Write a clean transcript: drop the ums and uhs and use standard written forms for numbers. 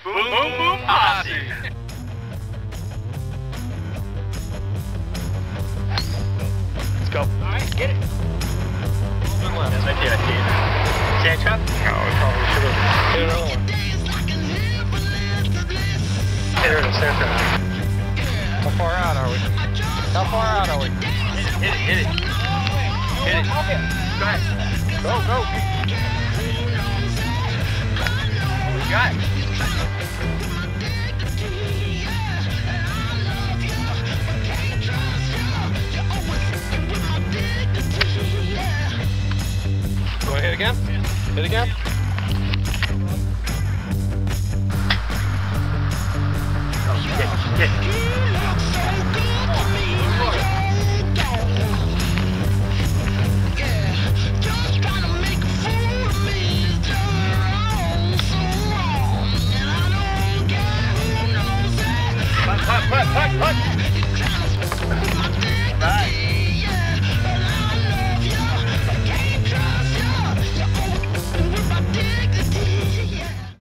Boom Boom Posse. Let's go. All right, get it. Good left. Yes, I see it. Can't trap? No, I probably should have. Hit another one. There it is. There it is. How far out are we? How far out are we? Hit it. Hit it. Hit it. Go ahead. Go, go. You got it. You want to hit again? Hit again? Oh, hit. Putt.